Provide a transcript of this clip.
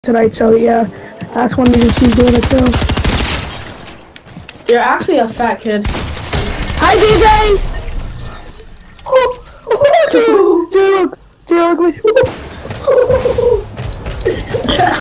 tonight, so yeah, that's one reason she's doing it too. You're actually a fat kid. Hi, DJ! Oh, dude, look,